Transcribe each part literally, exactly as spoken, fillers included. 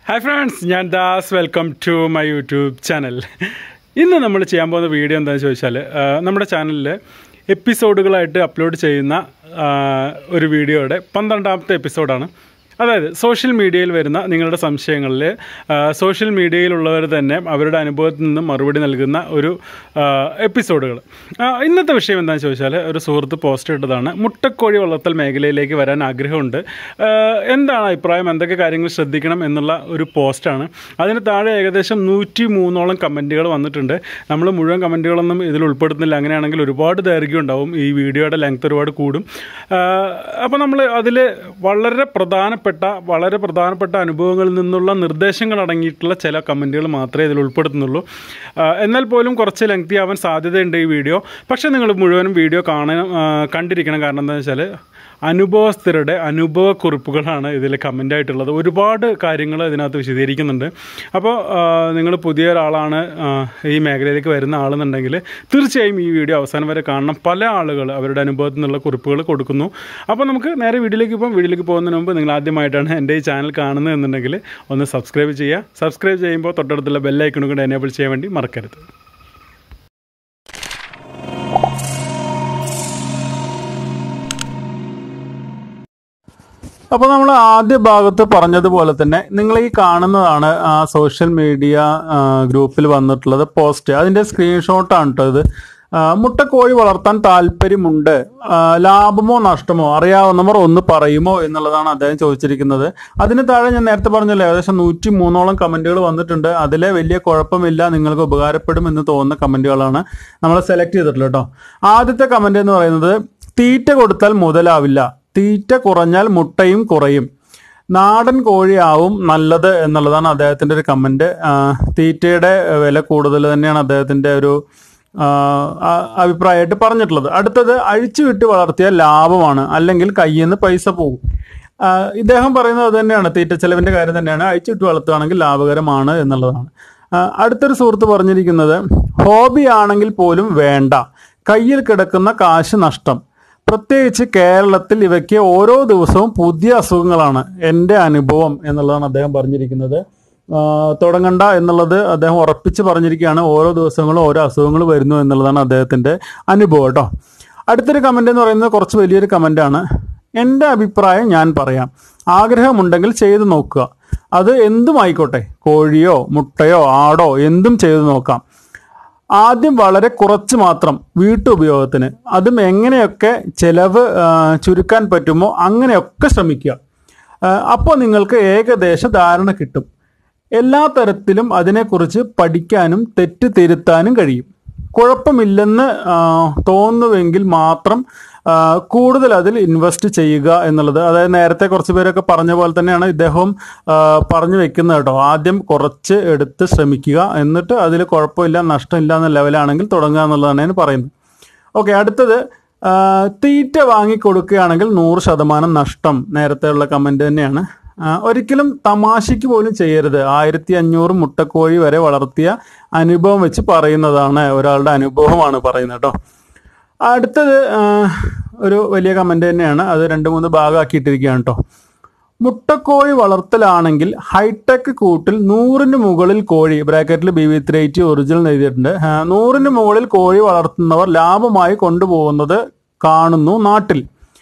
Hi friends, ഞാൻ Das welcome to my YouTube channel. ഇന്ന് നമ്മൾ ചെയ്യാൻ പോകുന്ന വീഡിയോ എന്താണെന്ന് ചോദിച്ചാൽ നമ്മുടെ ചാനലിൽ എപ്പിസോഡുകളായിട്ട് അപ്ലോഡ് ചെയ്യുന്ന ഒരു വീഡിയോയുടെ പന്ത്രണ്ടാമത്തെ എപ്പിസോഡാണ്. അതായത് സോഷ്യൽ മീഡിയയിൽ വരുന്ന നിങ്ങളുടെ സംശയങ്ങളിൽ സോഷ്യൽ മീഡിയയിലുള്ളവർ തന്നെ അവരുടെ അനുഭവത്തിൽ നിന്നും മറുപടി നൽകുന്ന ഒരു എപ്പിസോഡുകൾ. ഇന്നത്തെ വിഷയം എന്താണെന്ന് ചോദിച്ചാൽ ഒരു സുഹൃത്ത് പോസ്റ്റ് ഇട്ടതാണ്. മുട്ടക്കോഴി വളർത്തൽ മേഖലയിലേക്ക് വരാൻ ആഗ്രഹമുണ്ട്, എന്താണ് അഭിപ്രായം, എന്തൊക്കെ കാര്യങ്ങൾ ശ്രദ്ധിക്കണം എന്നുള്ള ഒരു പോസ്റ്റാണ്. അതിന് താഴെ ഏകദേശം നൂറ്റി മൂന്നോളം കമൻറ്റുകൾ വന്നിട്ടുണ്ട്. നമ്മൾ മുഴുവൻ കമൻറ്റുകളൊന്നും ഇതിൽ ഉൾപ്പെടുത്തുന്നില്ല. അങ്ങനെയാണെങ്കിൽ ഒരുപാട് ദൈർഘ്യം ഉണ്ടാവും, ഈ വീഡിയോയുടെ ലെങ്ത് ഒരുപാട് കൂടും. അപ്പോൾ നമ്മൾ അതിൽ വളരെ പ്രധാനപ്പെട്ട വളരെ പ്രധാനപ്പെട്ട അനുഭവങ്ങളിൽ നിന്നുള്ള നിർദ്ദേശങ്ങൾ അടങ്ങിയിട്ടുള്ള ചില കമൻറ്റുകൾ മാത്രമേ ഇതിൽ ഉൾപ്പെടുത്തുന്നുള്ളൂ. എന്നാൽ പോലും കുറച്ച് ലെങ്തി ആവാൻ സാധ്യതയുണ്ട് ഈ വീഡിയോ. പക്ഷേ നിങ്ങൾ മുഴുവനും വീഡിയോ കാണാൻ കണ്ടിരിക്കണം. കാരണം എന്താണെന്ന് വെച്ചാൽ അനുഭവസ്ഥരുടെ അനുഭവക്കുറിപ്പുകളാണ് ഇതിൽ കമൻ്റായിട്ടുള്ളത്. ഒരുപാട് കാര്യങ്ങൾ ഇതിനകത്ത് വിശദീകരിക്കുന്നുണ്ട്. അപ്പോൾ നിങ്ങൾ പുതിയ ഒരാളാണ് ഈ മേഖലയിലേക്ക് വരുന്ന ആളെന്നുണ്ടെങ്കിൽ തീർച്ചയായും ഈ വീഡിയോ അവസാനം വരെ കാണണം. പല ആളുകൾ അവരുടെ അനുഭവത്തിൽ നിന്നുള്ള കുറിപ്പുകൾ കൊടുക്കുന്നു. അപ്പോൾ നമുക്ക് നേരെ വീഡിയോയിലേക്ക് പോകാം. വീഡിയോയിലേക്ക് പോകുന്നതിന് മുമ്പ് നിങ്ങൾ ആദ്യമായിട്ടാണ് എൻ്റെ ഈ ചാനൽ കാണുന്നത് എന്നുണ്ടെങ്കിൽ ഒന്ന് സബ്സ്ക്രൈബ് ചെയ്യുക. സബ്സ്ക്രൈബ് ചെയ്യുമ്പോൾ തൊട്ടടുത്തുള്ള ബെല്ലൈക്കണും കൂടെ എനേബിൾ ചെയ്യാൻ വേണ്ടി മറക്കരുത്. അപ്പോൾ നമ്മൾ ആദ്യ ഭാഗത്ത് പറഞ്ഞതുപോലെ തന്നെ നിങ്ങൾ ഈ കാണുന്നതാണ് ആ സോഷ്യൽ മീഡിയ ഗ്രൂപ്പിൽ വന്നിട്ടുള്ളത് പോസ്റ്റ്. അതിൻ്റെ സ്ക്രീൻഷോട്ടാണ് കേട്ടോ ഇത്. മുട്ടക്കോഴി വളർത്താൻ താല്പര്യമുണ്ട്, ലാഭമോ നഷ്ടമോ അറിയാവുന്നവർ ഒന്ന് പറയുമോ എന്നുള്ളതാണ് അദ്ദേഹം ചോദിച്ചിരിക്കുന്നത്. അതിന് താഴെ ഞാൻ നേരത്തെ പറഞ്ഞല്ലോ ഏകദേശം നൂറ്റി മൂന്നോളം കമൻറ്റുകൾ വന്നിട്ടുണ്ട്. അതിലെ വലിയ കുഴപ്പമില്ല, നിങ്ങൾക്ക് ഉപകാരപ്പെടും എന്ന് തോന്നുന്ന കമൻറ്റുകളാണ് നമ്മൾ സെലക്ട് ചെയ്തിട്ടുള്ളത് കേട്ടോ. ആദ്യത്തെ കമൻറ്റ് എന്ന് പറയുന്നത്, തീറ്റ കൊടുത്താൽ മുതലാവില്ല, തീറ്റ കുറഞ്ഞാൽ മുട്ടയും കുറയും, നാടൻ കോഴിയാവും നല്ലത് എന്നുള്ളതാണ് അദ്ദേഹത്തിൻ്റെ ഒരു കമൻറ്റ്. തീറ്റയുടെ വില കൂടുതൽ തന്നെയാണ് അദ്ദേഹത്തിൻ്റെ ഒരു അഭിപ്രായമായിട്ട് പറഞ്ഞിട്ടുള്ളത്. അടുത്തത്, അഴിച്ചു വിട്ട് വളർത്തിയാൽ ലാഭമാണ്, അല്ലെങ്കിൽ കയ്യിൽ നിന്ന് പൈസ പോകും. ഇദ്ദേഹം പറയുന്നത് അത് തന്നെയാണ്, തീറ്റ ചെലവിൻ്റെ കാര്യം തന്നെയാണ്. അഴിച്ചു വിട്ട് വളർത്തുകയാണെങ്കിൽ ലാഭകരമാണ് എന്നുള്ളതാണ്. അടുത്തൊരു സുഹൃത്ത് പറഞ്ഞിരിക്കുന്നത്, ഹോബി ആണെങ്കിൽ പോലും വേണ്ട, കയ്യിൽ കിടക്കുന്ന കാശ് നഷ്ടം, പ്രത്യേകിച്ച് കേരളത്തിൽ ഇവയ്ക്ക് ഓരോ ദിവസവും പുതിയ അസുഖങ്ങളാണ്, എൻ്റെ അനുഭവം എന്നുള്ളതാണ് അദ്ദേഹം പറഞ്ഞിരിക്കുന്നത്. തുടങ്ങണ്ട എന്നുള്ളത് അദ്ദേഹം ഉറപ്പിച്ച് പറഞ്ഞിരിക്കുകയാണ്. ഓരോ ദിവസങ്ങളും ഓരോ അസുഖങ്ങൾ വരുന്നു എന്നുള്ളതാണ് അദ്ദേഹത്തിൻ്റെ അനുഭവം കേട്ടോ. അടുത്തൊരു കമൻ്റ് എന്ന് പറയുന്നത് കുറച്ച് വലിയൊരു കമൻ്റാണ്. എൻ്റെ അഭിപ്രായം ഞാൻ പറയാം, ആഗ്രഹമുണ്ടെങ്കിൽ ചെയ്തു നോക്കുക, അത് എന്തും ആയിക്കോട്ടെ, കോഴിയോ മുട്ടയോ ആടോ എന്തും ചെയ്തു നോക്കാം. ആദ്യം വളരെ കുറച്ച് മാത്രം വീട്ടുപയോഗത്തിന്, അതും എങ്ങനെയൊക്കെ ചിലവ് ചുരുക്കാൻ പറ്റുമോ അങ്ങനെയൊക്കെ ശ്രമിക്കുക. അപ്പോൾ നിങ്ങൾക്ക് ഏകദേശ ധാരണ കിട്ടും. എല്ലാ തരത്തിലും അതിനെക്കുറിച്ച് പഠിക്കാനും തെറ്റ് തിരുത്താനും കഴിയും. കുഴപ്പമില്ലെന്ന് തോന്നുന്നുവെങ്കിൽ മാത്രം കൂടുതൽ അതിൽ ഇൻവെസ്റ്റ് ചെയ്യുക എന്നുള്ളത്, അതായത് നേരത്തെ കുറച്ച് പേരൊക്കെ പറഞ്ഞ പോലെ തന്നെയാണ് ഇദ്ദേഹം പറഞ്ഞു വെക്കുന്നത് കേട്ടോ. ആദ്യം കുറച്ച് എടുത്ത് ശ്രമിക്കുക, എന്നിട്ട് അതിൽ കുഴപ്പമില്ല നഷ്ടമില്ല എന്ന ലെവലാണെങ്കിൽ തുടങ്ങുക എന്നുള്ളതാണ് ഞാൻ പറയുന്നത്. ഓക്കെ, അടുത്തത്, തീറ്റ വാങ്ങിക്കൊടുക്കുകയാണെങ്കിൽ നൂറ് ശതമാനം നഷ്ടം. നേരത്തെ ഉള്ള കമൻറ്റ് തന്നെയാണ്. ഒരിക്കലും തമാശയ്ക്ക് പോലും ചെയ്യരുത്. ആയിരത്തി അഞ്ഞൂറ് മുട്ടക്കോഴി വരെ വളർത്തിയ അനുഭവം വെച്ച് പറയുന്നതാണ്, ഒരാളുടെ അനുഭവമാണ് പറയുന്നത് കേട്ടോ. അടുത്തത് ഒരു വലിയ കമൻറ്റ് തന്നെയാണ്, അത് രണ്ട് മൂന്ന് ഭാഗമാക്കിയിട്ടിരിക്കുകയാണ് കേട്ടോ. മുട്ടക്കോഴി വളർത്തലാണെങ്കിൽ ഹൈടെക് കൂട്ടിൽ നൂറിന് മുകളിൽ കോഴി, ബ്രാക്കറ്റിൽ B V three eighty original എഴുതിയിട്ടുണ്ട്, നൂറിന് മുകളിൽ കോഴി വളർത്തുന്നവർ ലാഭമായി കൊണ്ടുപോകുന്നത് കാണുന്നു നാട്ടിൽ.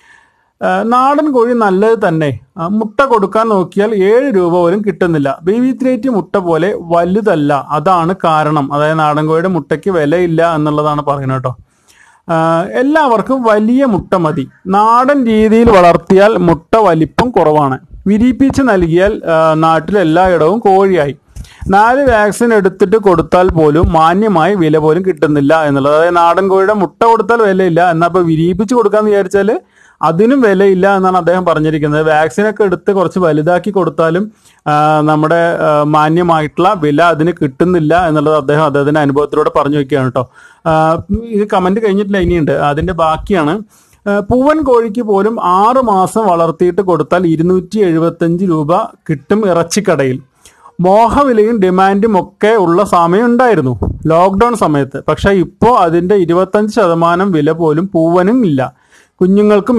നാടൻ കോഴി നല്ലത് തന്നെ, മുട്ട കൊടുക്കാൻ നോക്കിയാൽ ഏഴ് രൂപ പോലും കിട്ടുന്നില്ല. ബി വി ത്രീ എയ്റ്റി മുട്ട പോലെ വലുതല്ല, അതാണ് കാരണം. അതായത് നാടൻ കോഴിയുടെ മുട്ടയ്ക്ക് വിലയില്ല എന്നുള്ളതാണ് പറയുന്നത് കേട്ടോ. എല്ലാവർക്കും വലിയ മുട്ട മതി, നാടൻ രീതിയിൽ വളർത്തിയാൽ മുട്ട വലിപ്പം കുറവാണ്, വിരിയിപ്പിച്ച് നൽകിയാൽ നാട്ടിൽ എല്ലായിടവും കോഴിയായി. നാല് വാക്സിൻ എടുത്തിട്ട് കൊടുത്താൽ പോലും മാന്യമായി വില പോലും കിട്ടുന്നില്ല എന്നുള്ളത്. അതായത് നാടൻ കോഴിയുടെ മുട്ട കൊടുത്താൽ വിലയില്ല, എന്നാൽ ഇപ്പോൾ വിരിയിപ്പിച്ച് കൊടുക്കാമെന്ന് വിചാരിച്ചാൽ അതിനും വിലയില്ല എന്നാണ് അദ്ദേഹം പറഞ്ഞിരിക്കുന്നത്. വാക്സിനൊക്കെ എടുത്ത് കുറച്ച് വലുതാക്കി കൊടുത്താലും നമ്മുടെ മാന്യമായിട്ടുള്ള വില അതിന് കിട്ടുന്നില്ല എന്നുള്ളത് അദ്ദേഹം അദ്ദേഹത്തിൻ്റെ അനുഭവത്തിലൂടെ പറഞ്ഞു വയ്ക്കുകയാണ് കേട്ടോ. ഇത് കമൻറ്റ് കഴിഞ്ഞിട്ടില്ല, ഇനിയുണ്ട്, അതിൻ്റെ ബാക്കിയാണ്. പൂവൻ കോഴിക്ക് പോലും ആറ് മാസം വളർത്തിയിട്ട് കൊടുത്താൽ ഇരുന്നൂറ്റി എഴുപത്തഞ്ച് രൂപ കിട്ടും ഇറച്ചിക്കടയിൽ. മോഹവിലയും ഡിമാൻഡും ഒക്കെ ഉള്ള സമയം ഉണ്ടായിരുന്നു ലോക്ക്ഡൗൺ സമയത്ത്. പക്ഷേ ഇപ്പോൾ അതിൻ്റെ ഇരുപത്തഞ്ച് ശതമാനം വില പോലും പൂവനും ഇല്ല, കുഞ്ഞുങ്ങൾക്കുമില്ല.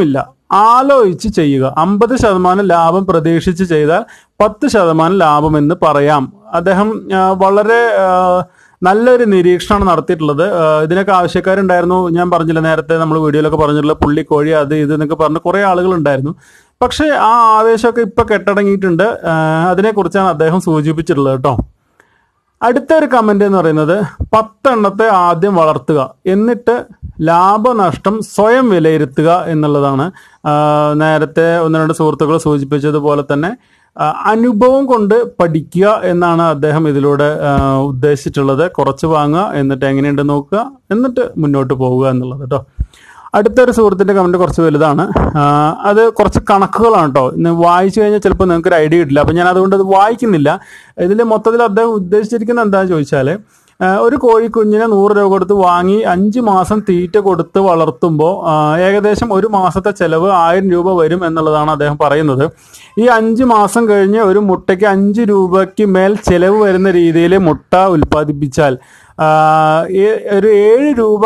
ആലോചിച്ച് ചെയ്യുക. അമ്പത് ശതമാനം ലാഭം പ്രതീക്ഷിച്ച് ചെയ്താൽ പത്ത് ശതമാനം ലാഭം എന്ന് പറയാം. അദ്ദേഹം വളരെ നല്ലൊരു നിരീക്ഷണമാണ് നടത്തിയിട്ടുള്ളത്. ഇതിനൊക്കെ ആവശ്യക്കാരുണ്ടായിരുന്നു. ഞാൻ പറഞ്ഞില്ല നേരത്തെ നമ്മൾ വീഡിയോയിലൊക്കെ പറഞ്ഞിട്ടുള്ള പുള്ളിക്കോഴി അത് ഇത് എന്നൊക്കെ പറഞ്ഞ് കുറേ ആളുകളുണ്ടായിരുന്നു. പക്ഷേ ആ ആവേശമൊക്കെ ഇപ്പം കെട്ടടങ്ങിയിട്ടുണ്ട്. അതിനെക്കുറിച്ചാണ് അദ്ദേഹം സൂചിപ്പിച്ചിട്ടുള്ളത് കേട്ടോ. അടുത്ത ഒരു കമന്റ് എന്ന് പറയുന്നത് പത്തെണ്ണത്തെ ആദ്യം വളർത്തുക, എന്നിട്ട് ലാഭനഷ്ടം സ്വയം വിലയിരുത്തുക എന്നുള്ളതാണ്. നേരത്തെ ഒന്ന് രണ്ട് സുഹൃത്തുക്കൾ സൂചിപ്പിച്ചതുപോലെ തന്നെ അനുഭവം കൊണ്ട് പഠിക്കുക എന്നാണ് അദ്ദേഹം ഇതിലൂടെ ഉദ്ദേശിച്ചിട്ടുള്ളത്. കുറച്ച് വാങ്ങുക, എന്നിട്ട് എങ്ങനെയുണ്ട് നോക്കുക, എന്നിട്ട് മുന്നോട്ട് പോവുക എന്നുള്ളത് കേട്ടോ. അടുത്തൊരു സുഹൃത്തിൻ്റെ കമൻറ്റ് കുറച്ച് വലുതാണ്. അത് കുറച്ച് കണക്കുകളാണ് കേട്ടോ. ഇന്ന് വായിച്ചു കഴിഞ്ഞാൽ ചിലപ്പോൾ നിങ്ങൾക്കൊരു ഐഡിയ കിട്ടില്ല. അപ്പം ഞാൻ അതുകൊണ്ട് അത് വായിക്കുന്നില്ല. ഇതിൽ മൊത്തത്തിൽ അദ്ദേഹം ഉദ്ദേശിച്ചിരിക്കുന്നത് എന്താണെന്ന് ചോദിച്ചാൽ, ഒരു കോഴിക്കുഞ്ഞിനെ നൂറ് രൂപ കൊടുത്ത് വാങ്ങി അഞ്ച് മാസം തീറ്റ കൊടുത്ത് വളർത്തുമ്പോൾ ഏകദേശം ഒരു മാസത്തെ ചിലവ് ആയിരം രൂപ വരും എന്നുള്ളതാണ് അദ്ദേഹം പറയുന്നത്. ഈ അഞ്ച് മാസം കഴിഞ്ഞ് ഒരു മുട്ടയ്ക്ക് അഞ്ച് രൂപയ്ക്ക് മേൽ ചിലവ് വരുന്ന രീതിയിൽ മുട്ട ഉൽപ്പാദിപ്പിച്ചാൽ ഒരു ഏഴ് രൂപ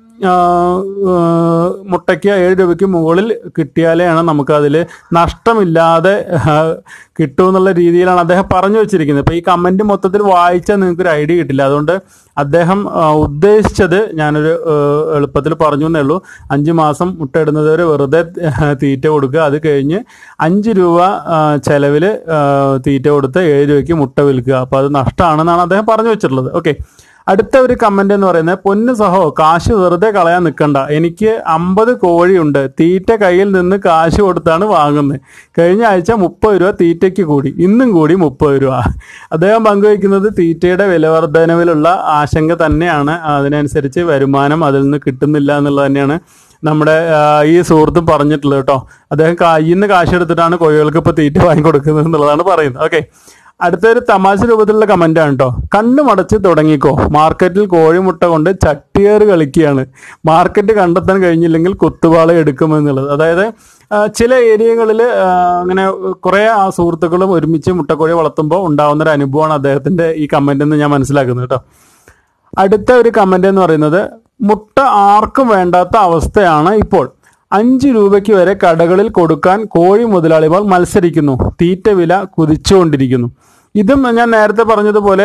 മുട്ടയ്ക്ക് ഏഴ് രൂപയ്ക്ക് മുകളിൽ കിട്ടിയാലെയാണ് നമുക്കതിൽ നഷ്ടമില്ലാതെ കിട്ടുമെന്നുള്ള രീതിയിലാണ് അദ്ദേഹം പറഞ്ഞു വെച്ചിരിക്കുന്നത്. ഇപ്പോൾ ഈ കമൻറ്റ് മൊത്തത്തിൽ വായിച്ചാൽ നിങ്ങൾക്കൊരു ഐഡിയ കിട്ടില്ല. അതുകൊണ്ട് അദ്ദേഹം ഉദ്ദേശിച്ചത് ഞാനൊരു എളുപ്പത്തിൽ പറഞ്ഞു എന്നേ ഉള്ളൂ. അഞ്ച് മാസം മുട്ട ഇടുന്നത് വരെ വെറുതെ തീറ്റ കൊടുക്കുക, അത് കഴിഞ്ഞ് അഞ്ച് രൂപ ചിലവിൽ തീറ്റ കൊടുത്ത് ഏഴ് രൂപയ്ക്ക് മുട്ട വിൽക്കുക. അപ്പോൾ അത് നഷ്ടമാണെന്നാണ് അദ്ദേഹം പറഞ്ഞു വെച്ചിട്ടുള്ളത്. ഓക്കെ, അടുത്ത ഒരു കമന്റ് എന്ന് പറയുന്നത്, പൊന്നു സഹോ കാശ് വെറുതെ കളയാൻ നിൽക്കണ്ട, എനിക്ക് അമ്പത് കോഴിയുണ്ട്, തീറ്റ കയ്യിൽ നിന്ന് കാശ് കൊടുത്താണ് വാങ്ങുന്നത്, കഴിഞ്ഞ ആഴ്ച മുപ്പത് രൂപ തീറ്റയ്ക്ക് കൂടി, ഇന്നും കൂടി മുപ്പത് രൂപ. അദ്ദേഹം പങ്കുവയ്ക്കുന്നത് തീറ്റയുടെ വിലവർദ്ധനവിലുള്ള ആശങ്ക തന്നെയാണ്. അതിനനുസരിച്ച് വരുമാനം അതിൽ നിന്ന് കിട്ടുന്നില്ല എന്നുള്ളത് തന്നെയാണ് നമ്മുടെ ഈ സുഹൃത്തും പറഞ്ഞിട്ടുള്ളത് കേട്ടോ. അദ്ദേഹം കയ്യിൽ നിന്ന് കാശ് എടുത്തിട്ടാണ് കോഴികൾക്ക് ഇപ്പോൾ തീറ്റ വാങ്ങി കൊടുക്കുന്നത് എന്നുള്ളതാണ് പറയുന്നത്. ഓക്കെ, അടുത്തൊരു തമാശ രൂപത്തിലുള്ള കമന്റാണ് കേട്ടോ. കണ്ണു മടച്ച് തുടങ്ങിക്കോ, മാർക്കറ്റിൽ കോഴിമുട്ട കൊണ്ട് ചട്ടിയേറ് കളിക്കുകയാണ്, മാർക്കറ്റ് കണ്ടെത്താൻ കഴിഞ്ഞില്ലെങ്കിൽ കുത്തുവാള എടുക്കുമെന്നുള്ളത്. അതായത് ചില ഏരിയകളിൽ അങ്ങനെ കുറേ ആ സുഹൃത്തുക്കളും ഒരുമിച്ച് മുട്ടക്കോഴി വളർത്തുമ്പോൾ ഉണ്ടാകുന്നൊരു അനുഭവമാണ് അദ്ദേഹത്തിൻ്റെ ഈ കമൻ്റ് എന്ന് ഞാൻ മനസ്സിലാക്കുന്നത് കേട്ടോ. അടുത്ത ഒരു കമൻ്റ് എന്ന് പറയുന്നത്, മുട്ട ആർക്കും വേണ്ടാത്ത അവസ്ഥയാണ് ഇപ്പോൾ, അഞ്ച് രൂപയ്ക്ക് വരെ കടകളിൽ കൊടുക്കാൻ കോഴി മുതലാളിമാർ മത്സരിക്കുന്നു, തീറ്റ വില കുതിച്ചുകൊണ്ടിരിക്കുന്നു. ഇതും ഞാൻ നേരത്തെ പറഞ്ഞതുപോലെ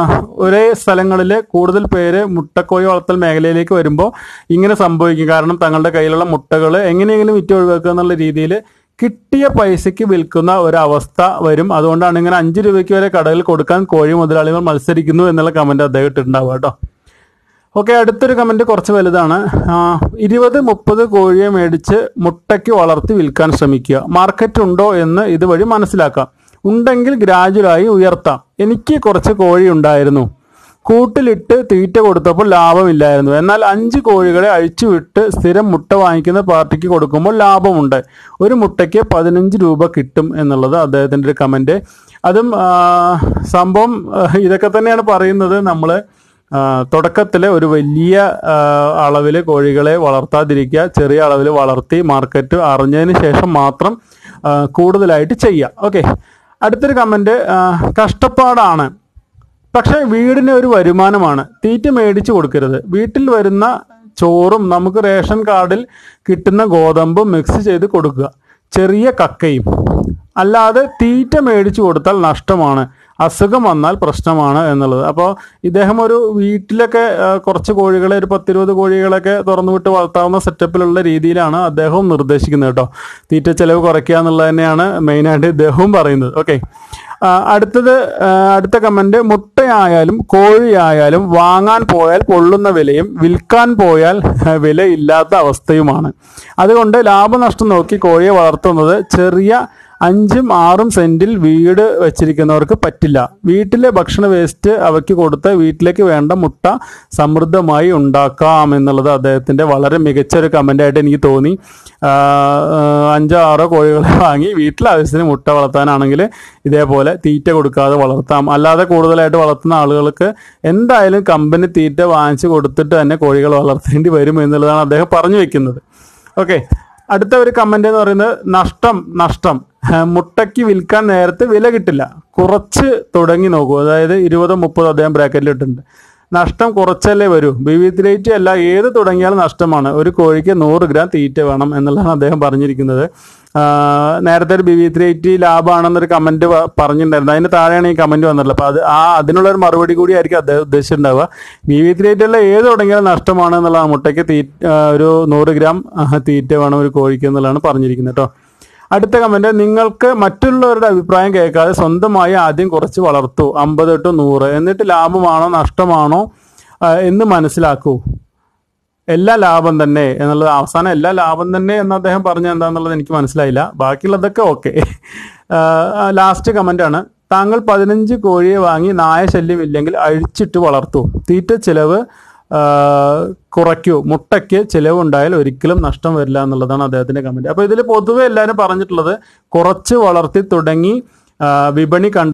ഒരേ സ്ഥലങ്ങളിൽ കൂടുതൽ പേര് മുട്ടക്കോഴി വളർത്തൽ മേഖലയിലേക്ക് വരുമ്പോൾ ഇങ്ങനെ സംഭവിക്കും. കാരണം തങ്ങളുടെ കയ്യിലുള്ള മുട്ടകൾ എങ്ങനെയെങ്കിലും വിറ്റ് ഒഴിവാക്കുക എന്നുള്ള രീതിയിൽ കിട്ടിയ പൈസയ്ക്ക് വിൽക്കുന്ന ഒരവസ്ഥ വരും. അതുകൊണ്ടാണ് ഇങ്ങനെ അഞ്ച് രൂപയ്ക്ക് വരെ കടകളിൽ കൊടുക്കാൻ കോഴി മുതലാളിമാർ മത്സരിക്കുന്നു എന്നുള്ള കമൻറ്റ് അദ്ദേഹം ഇട്ടിട്ടുണ്ടാവുക കേട്ടോ. ഓക്കെ, അടുത്തൊരു കമൻറ്റ് കുറച്ച് വലുതാണ്. ഇരുപത് മുപ്പത് കോഴിയെ മേടിച്ച് മുട്ടയ്ക്ക് വളർത്തി വിൽക്കാൻ ശ്രമിക്കുക, മാർക്കറ്റ് ഉണ്ടോ എന്ന് ഇതുവഴി മനസ്സിലാക്കാം, ഉണ്ടെങ്കിൽ ഗ്രാജുവലായി ഉയർത്താം. എനിക്ക് കുറച്ച് കോഴി ഉണ്ടായിരുന്നു, കൂട്ടിലിട്ട് തീറ്റ കൊടുത്തപ്പോൾ ലാഭമില്ലായിരുന്നു, എന്നാൽ അഞ്ച് കോഴികളെ അഴിച്ചുവിട്ട് സ്ഥിരം മുട്ട വാങ്ങിക്കുന്ന പാർട്ടിക്ക് കൊടുക്കുമ്പോൾ ലാഭമുണ്ട്, ഒരു മുട്ടയ്ക്ക് പതിനഞ്ച് രൂപ കിട്ടും എന്നുള്ളത് അദ്ദേഹത്തിൻ്റെ ഒരു കമൻറ്റ്. അതും സംഭവം ഇതൊക്കെ തന്നെയാണ് പറയുന്നത്. നമ്മൾ തുടക്കത്തിൽ ഒരു വലിയ അളവിൽ കോഴികളെ വളർത്താതിരിക്കുക, ചെറിയ അളവിൽ വളർത്തി മാർക്കറ്റ് അറിഞ്ഞതിന് ശേഷം മാത്രം കൂടുതലായിട്ട് ചെയ്യുക. ഓക്കെ, അടുത്തൊരു കമൻറ്റ്, കഷ്ടപ്പാടാണ് പക്ഷേ വീടിന് ഒരു വരുമാനമാണ്, തീറ്റ മേടിച്ച് കൊടുക്കരുത്, വീട്ടിൽ വരുന്ന ചോറും നമുക്ക് റേഷൻ കാർഡിൽ കിട്ടുന്ന ഗോതമ്പും മിക്സ് ചെയ്ത് കൊടുക്കുക, ചെറിയ കക്കയും, അല്ലാതെ തീറ്റ മേടിച്ചു കൊടുത്താൽ നഷ്ടമാണ്, അസുഖം വന്നാൽ പ്രശ്നമാണ് എന്നുള്ളത്. അപ്പോൾ ഇദ്ദേഹം ഒരു വീട്ടിലൊക്കെ കുറച്ച് കോഴികളെ ഒരു പത്തിരുപത് കോഴികളൊക്കെ തുറന്നു വിട്ട് വളർത്താവുന്ന സെറ്റപ്പിലുള്ള രീതിയിലാണ് അദ്ദേഹവും നിർദ്ദേശിക്കുന്നത് കേട്ടോ. തീറ്റ ചെലവ് കുറയ്ക്കുക എന്നുള്ളത് തന്നെയാണ് മെയിനായിട്ട് ഇദ്ദേഹവും പറയുന്നത്. ഓക്കെ, അടുത്തത് അടുത്ത കമൻറ്റ്, മുട്ടയായാലും കോഴിയായാലും വാങ്ങാൻ പോയാൽ പൊള്ളുന്ന വിലയും വിൽക്കാൻ പോയാൽ വിലയില്ലാത്ത അവസ്ഥയുമാണ്. അതുകൊണ്ട് ലാഭനഷ്ടം നോക്കി കോഴിയെ വളർത്തുന്നത് ചെറിയ അഞ്ചും ആറും സെൻറ്റിൽ വീട് വെച്ചിരിക്കുന്നവർക്ക് പറ്റില്ല. വീട്ടിലെ ഭക്ഷണ വേസ്റ്റ് അവയ്ക്ക് കൊടുത്ത് വീട്ടിലേക്ക് വേണ്ട മുട്ട സമൃദ്ധമായി ഉണ്ടാക്കാം എന്നുള്ളത് അദ്ദേഹത്തിൻ്റെ വളരെ മികച്ചൊരു കമൻ്റായിട്ട് എനിക്ക് തോന്നി. അഞ്ചോ ആറോ കോഴികളെ വാങ്ങി വീട്ടിലെ ആവശ്യത്തിന് മുട്ട വളർത്താനാണെങ്കിൽ ഇതേപോലെ തീറ്റ കൊടുക്കാതെ വളർത്താം. അല്ലാതെ കൂടുതലായിട്ട് വളർത്തുന്ന ആളുകൾക്ക് എന്തായാലും കമ്പനി തീറ്റ വാങ്ങിച്ച് കൊടുത്തിട്ട് തന്നെ കോഴികൾ വളർത്തേണ്ടി വരും എന്നുള്ളതാണ് അദ്ദേഹം പറഞ്ഞു വെക്കുന്നത്. ഓക്കെ, അടുത്ത ഒരു കമൻ്റ് എന്ന് പറയുന്നത്, നഷ്ടം നഷ്ടം മുട്ടയ്ക്ക് വിൽക്കാൻ നേരത്തെ വില കിട്ടില്ല, കുറച്ച് തുടങ്ങി നോക്കൂ. അതായത് ഇരുപതോ മുപ്പതോ അദ്ദേഹം ബ്രാക്കറ്റിൽ ഇട്ടിട്ടുണ്ട്. നഷ്ടം കുറച്ചല്ലേ വരൂ. ബി വി ത്രീ എയ്റ്റി അല്ല ഏത് തുടങ്ങിയാലും നഷ്ടമാണ്. ഒരു കോഴിക്ക് നൂറ് ഗ്രാം തീറ്റ വേണം എന്നുള്ളതാണ് അദ്ദേഹം പറഞ്ഞിരിക്കുന്നത്. നേരത്തെ ഒരു ബി വി ത്രീ എയ്റ്റി ലാഭമാണെന്നൊരു കമൻറ്റ് പറഞ്ഞിട്ടുണ്ടായിരുന്നു. അതിന് താഴെയാണ് ഈ കമൻറ്റ് വന്നിട്ടുള്ളത്. അപ്പോൾ അത് ആ അതിനുള്ളൊരു മറുപടി കൂടി ആയിരിക്കും അദ്ദേഹം ഉദ്ദേശിച്ചിട്ടുണ്ടാവുക. ബി വി ത്രീ എയ്റ്റി അല്ല ഏത് തുടങ്ങിയാലും നഷ്ടമാണ് എന്നുള്ളതാണ്. മുട്ടയ്ക്ക് തീ ഒരു നൂറ് ഗ്രാം തീറ്റ വേണം ഒരു കോഴിക്ക് എന്നുള്ളതാണ് പറഞ്ഞിരിക്കുന്നത് കേട്ടോ. അടുത്ത കമൻറ്റ്, നിങ്ങൾക്ക് മറ്റുള്ളവരുടെ അഭിപ്രായം കേൾക്കാതെ സ്വന്തമായി ആദ്യം കുറച്ച് വളർത്തൂ, അമ്പത് ടു നൂറ്, എന്നിട്ട് ലാഭമാണോ നഷ്ടമാണോ എന്ന് മനസ്സിലാക്കൂ. എല്ലാ ലാഭം തന്നെ എന്നുള്ളത് അവസാനം എല്ലാ ലാഭം തന്നെ എന്ന് അദ്ദേഹം പറഞ്ഞ എന്താണെന്നുള്ളത് എനിക്ക് മനസ്സിലായില്ല. ബാക്കിയുള്ളതൊക്കെ ഓക്കെ. ലാസ്റ്റ് കമൻ്റാണ്, താങ്കൾ പതിനഞ്ച് കോഴിയെ വാങ്ങി നായ ശല്യം ഇല്ലെങ്കിൽ അഴിച്ചിട്ട് വളർത്തൂ, തീറ്റ ചിലവ് കുറയ്ക്കൂ, മുട്ടയ്ക്ക് ചിലവുണ്ടായാൽ ഒരിക്കലും നഷ്ടം വരില്ല എന്നുള്ളതാണ് അദ്ദേഹത്തിൻ്റെ കമൻറ്റ്. അപ്പോൾ ഇതിൽ പൊതുവെ എല്ലാവരും പറഞ്ഞിട്ടുള്ളത് കുറച്ച് വളർത്തി തുടങ്ങി വിപണി കണ്ട്